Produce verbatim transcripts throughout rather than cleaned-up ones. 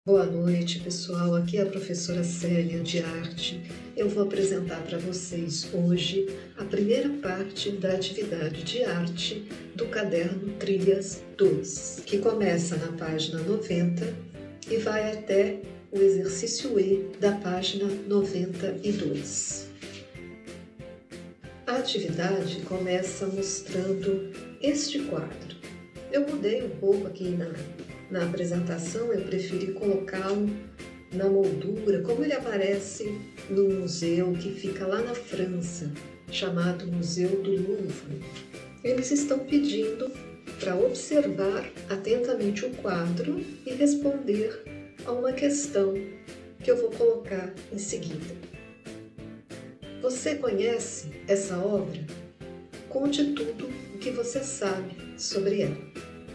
Boa noite, pessoal. Aqui é a professora Célia de Arte. Eu vou apresentar para vocês hoje a primeira parte da atividade de arte do caderno Trilhas dois, que começa na página noventa e vai até o exercício E da página noventa e dois. A atividade começa mostrando este quadro. Eu mudei um pouco aqui na Na apresentação, eu preferi colocá-lo na moldura, como ele aparece no museu que fica lá na França, chamado Museu do Louvre. Eles estão pedindo para observar atentamente o quadro e responder a uma questão que eu vou colocar em seguida. Você conhece essa obra? Conte tudo o que você sabe sobre ela.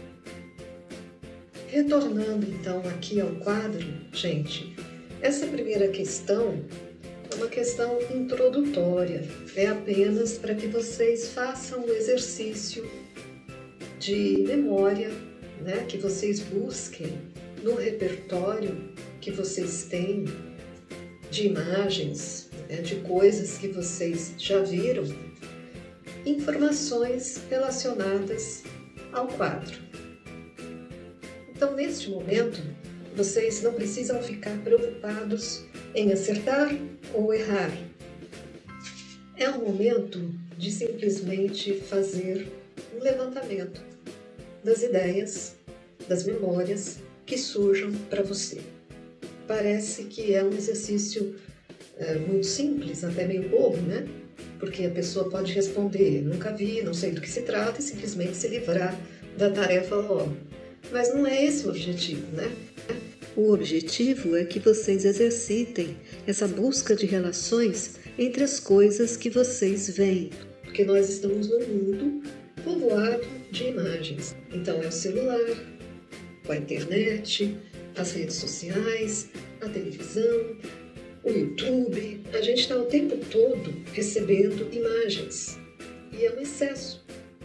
Retornando então aqui ao quadro, gente, essa primeira questão é uma questão introdutória, é apenas para que vocês façam o exercício de memória, né, que vocês busquem no repertório que vocês têm de imagens, né, de coisas que vocês já viram, informações relacionadas ao quadro. Então, neste momento, vocês não precisam ficar preocupados em acertar ou errar. É o momento de simplesmente fazer um levantamento das ideias, das memórias que surjam para você. Parece que é um exercício é, muito simples, até meio bobo, né? Porque a pessoa pode responder, nunca vi, não sei do que se trata, e simplesmente se livrar da tarefa logo. Mas não é esse o objetivo, né? O objetivo é que vocês exercitem essa busca de relações entre as coisas que vocês veem, porque nós estamos num mundo povoado de imagens. Então é o celular, a internet, as redes sociais, a televisão, o YouTube. A gente está o tempo todo recebendo imagens e é um excesso.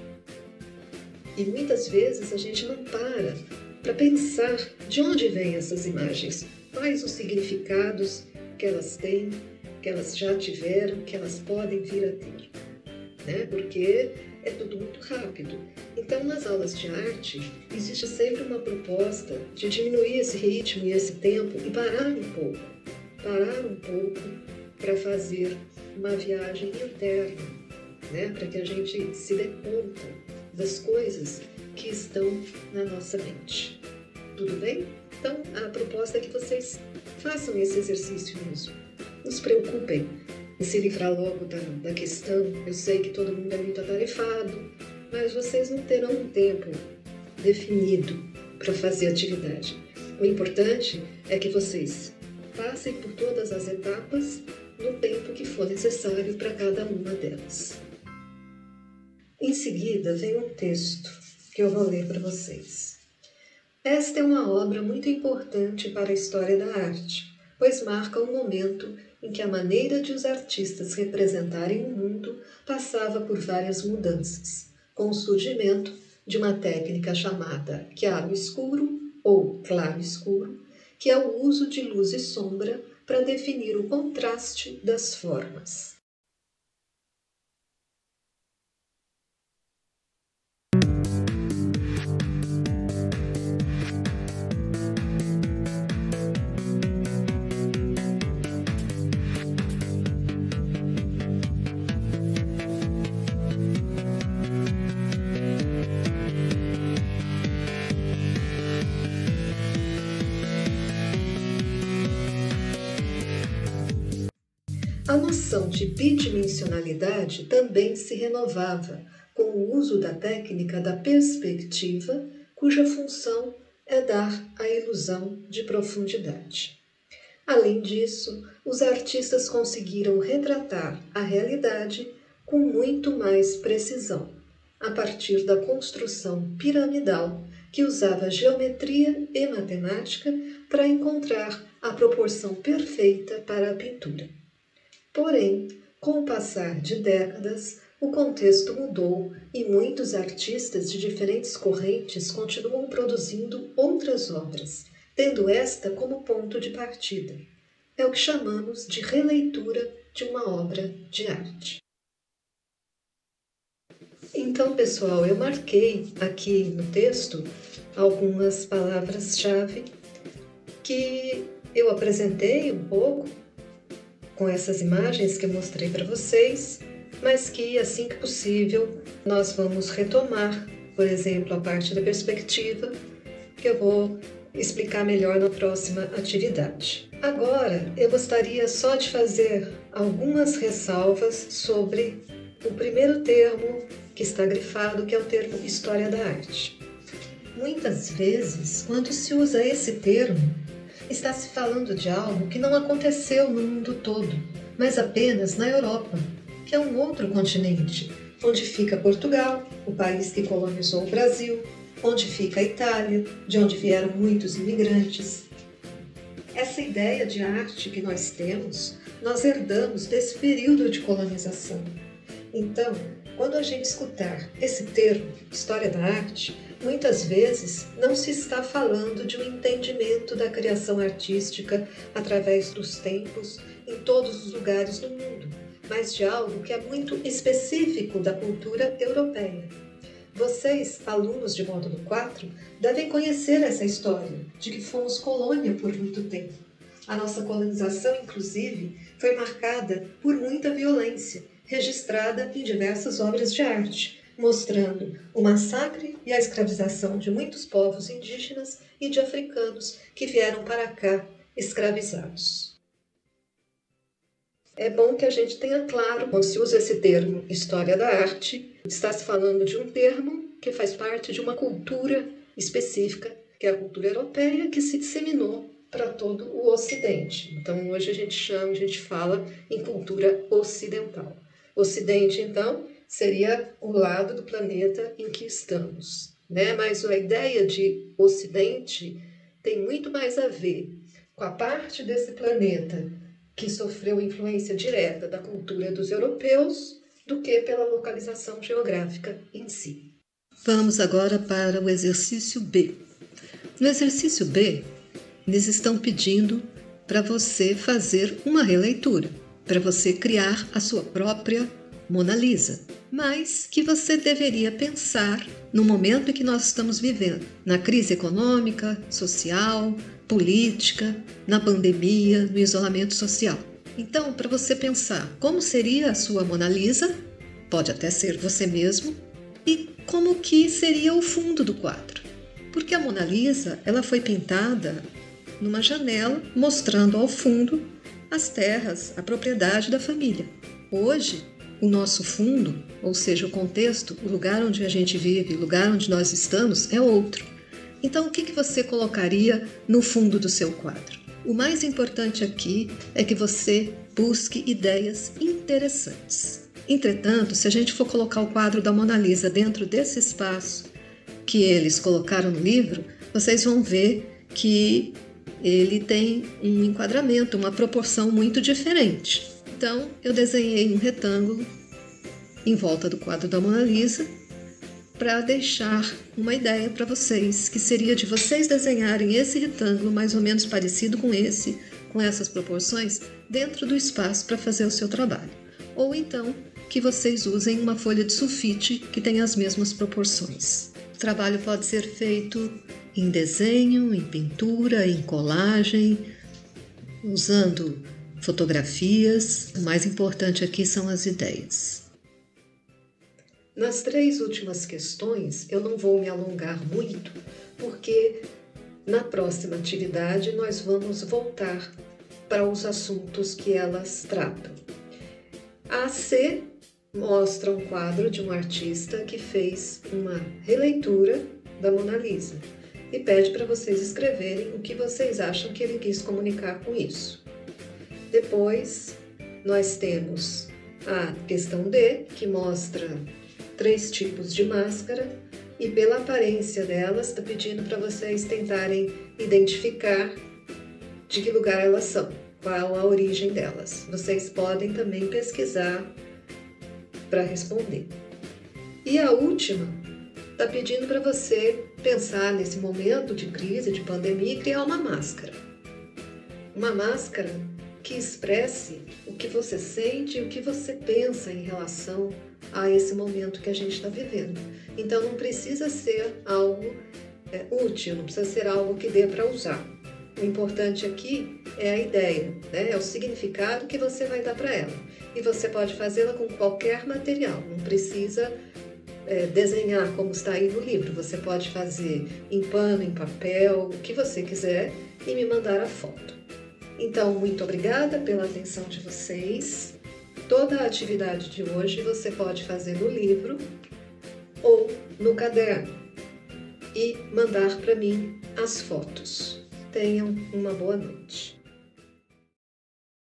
E muitas vezes a gente não para para pensar de onde vêm essas imagens, quais os significados que elas têm, que elas já tiveram, que elas podem vir a ter, né? Porque é tudo muito rápido. Então, nas aulas de arte, existe sempre uma proposta de diminuir esse ritmo e esse tempo e parar um pouco, parar um pouco para fazer uma viagem interna, né? Para que a gente se dê conta das coisas que estão na nossa mente. Tudo bem? Então, a proposta é que vocês façam esse exercício mesmo. Não se preocupem em se livrar logo da, da questão. Eu sei que todo mundo é muito atarefado, mas vocês não terão um tempo definido para fazer a atividade. O importante é que vocês passem por todas as etapas no tempo que for necessário para cada uma delas. Em seguida, vem um texto que eu vou ler para vocês. Esta é uma obra muito importante para a história da arte, pois marca o momento em que a maneira de os artistas representarem o mundo passava por várias mudanças, com o surgimento de uma técnica chamada chiaro-escuro ou claro-escuro, que é o uso de luz e sombra para definir o contraste das formas. A noção de bidimensionalidade também se renovava com o uso da técnica da perspectiva, cuja função é dar a ilusão de profundidade. Além disso, os artistas conseguiram retratar a realidade com muito mais precisão, a partir da construção piramidal que usava geometria e matemática para encontrar a proporção perfeita para a pintura. Porém, com o passar de décadas, o contexto mudou e muitos artistas de diferentes correntes continuam produzindo outras obras, tendo esta como ponto de partida. É o que chamamos de releitura de uma obra de arte. Então, pessoal, eu marquei aqui no texto algumas palavras-chave que eu apresentei um pouco com essas imagens que eu mostrei para vocês, mas que, assim que possível, nós vamos retomar, por exemplo, a parte da perspectiva, que eu vou explicar melhor na próxima atividade. Agora, eu gostaria só de fazer algumas ressalvas sobre o primeiro termo que está grifado, que é o termo História da Arte. Muitas vezes, quando se usa esse termo, está se falando de algo que não aconteceu no mundo todo, mas apenas na Europa, que é um outro continente, onde fica Portugal, o país que colonizou o Brasil, onde fica a Itália, de onde vieram muitos imigrantes. Essa ideia de arte que nós temos, nós herdamos desse período de colonização. Então, quando a gente escutar esse termo, História da Arte, muitas vezes não se está falando de um entendimento da criação artística através dos tempos em todos os lugares do mundo, mas de algo que é muito específico da cultura europeia. Vocês, alunos de módulo quatro, devem conhecer essa história de que fomos colônia por muito tempo. A nossa colonização, inclusive, foi marcada por muita violência, registrada em diversas obras de arte, mostrando o massacre e a escravização de muitos povos indígenas e de africanos que vieram para cá escravizados. É bom que a gente tenha claro, quando se usa esse termo História da Arte, está se falando de um termo que faz parte de uma cultura específica, que é a cultura europeia, que se disseminou para todo o Ocidente. Então, hoje a gente chama, a gente fala em cultura ocidental. Ocidente, então, seria o lado do planeta em que estamos, né? Mas a ideia de Ocidente tem muito mais a ver com a parte desse planeta que sofreu influência direta da cultura dos europeus do que pela localização geográfica em si. Vamos agora para o exercício B. No exercício B, eles estão pedindo para você fazer uma releitura, para você criar a sua própria Mona Lisa, mas que você deveria pensar no momento em que nós estamos vivendo, na crise econômica, social, política, na pandemia, no isolamento social. Então, para você pensar como seria a sua Mona Lisa, pode até ser você mesmo, e como que seria o fundo do quadro. Porque a Mona Lisa, ela foi pintada numa janela, mostrando ao fundo as terras, a propriedade da família. Hoje, o nosso fundo, ou seja, o contexto, o lugar onde a gente vive, o lugar onde nós estamos, é outro. Então, o que que você colocaria no fundo do seu quadro? O mais importante aqui é que você busque ideias interessantes. Entretanto, se a gente for colocar o quadro da Mona Lisa dentro desse espaço que eles colocaram no livro, vocês vão ver que ele tem um enquadramento, uma proporção muito diferente. Então, eu desenhei um retângulo em volta do quadro da Mona Lisa para deixar uma ideia para vocês, que seria de vocês desenharem esse retângulo mais ou menos parecido com esse, com essas proporções, dentro do espaço para fazer o seu trabalho. Ou então, que vocês usem uma folha de sulfite que tem as mesmas proporções. O trabalho pode ser feito em desenho, em pintura, em colagem, usando fotografias. O mais importante aqui são as ideias. Nas três últimas questões, eu não vou me alongar muito, porque na próxima atividade nós vamos voltar para os assuntos que elas tratam. A C mostra um quadro de um artista que fez uma releitura da Mona Lisa e pede para vocês escreverem o que vocês acham que ele quis comunicar com isso. Depois, nós temos a questão D, que mostra três tipos de máscara e pela aparência delas está pedindo para vocês tentarem identificar de que lugar elas são, qual a origem delas. Vocês podem também pesquisar para responder. E a última está pedindo para você pensar nesse momento de crise, de pandemia, e criar uma máscara. Uma máscara que expresse o que você sente e o que você pensa em relação a esse momento que a gente está vivendo. Então não precisa ser algo é, útil, não precisa ser algo que dê para usar. O importante aqui é a ideia, né? É o significado que você vai dar para ela. E você pode fazê-la com qualquer material, não precisa é, desenhar como está aí no livro. Você pode fazer em pano, em papel, o que você quiser e me mandar a foto. Então, muito obrigada pela atenção de vocês. Toda a atividade de hoje você pode fazer no livro ou no caderno e mandar para mim as fotos. Tenham uma boa noite.